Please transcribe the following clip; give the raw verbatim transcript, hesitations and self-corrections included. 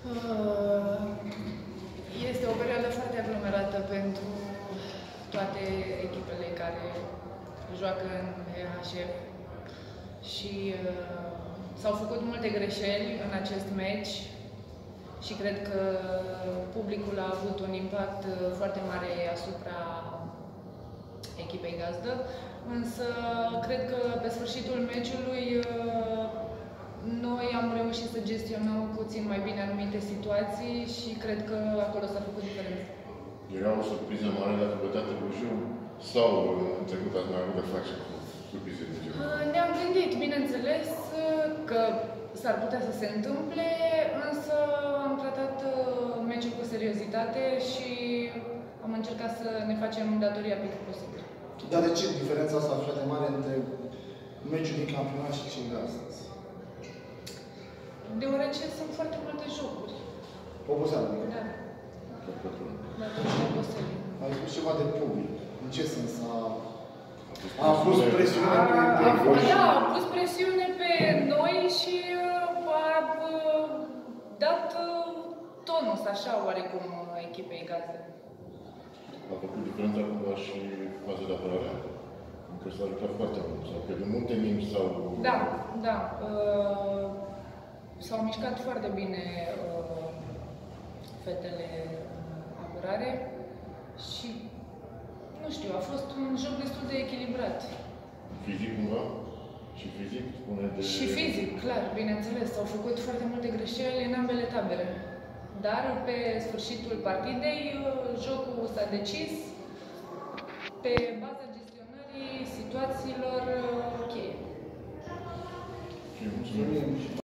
Uh, Este o perioadă foarte aglomerată pentru toate echipele care joacă în E H F și uh, s-au făcut multe greșeli în acest meci și cred că publicul a avut un impact foarte mare asupra echipei gazdă, însă cred că pe sfârșitul meciului uh, noi am reușit să gestionăm puțin mai bine anumite situații și cred că acolo s-a făcut diferența. Era o surpriză mare dacă bătea Târgușiu sau în trecut ați mai avut de face cu surprize de genul? Ne-am gândit, bineînțeles, că s-ar putea să se întâmple, însă am tratat meciul cu seriozitate și am încercat să ne facem datoria pe cât posibil. Dar de ce diferența asta așa de mare între meciul din campionat și cel de astăzi? Deoarece sunt foarte multe jocuri. Oboseală. Da. Da. Oboseală. Ai spus ceva de public. În ce sens a... A pus presiune pe... A, da, a pus presiune pe noi și a dat tonus, așa, oarecum, echipei gazdă. A făcut diferența cumva și faza de apărare? Încă s-a jucat foarte mult, sau că de multe mingi sau... Da, da. Uh, S-au mișcat foarte bine uh, fetele în apărare și, nu știu, a fost un joc destul de echilibrat. Fizic cumva? Și fizic? Spune de... Și fizic, clar, bineînțeles. S-au făcut foarte multe greșeli în ambele tabere. Dar pe sfârșitul partidei, jocul s-a decis pe baza gestionării situațiilor cheie. Mulțumim.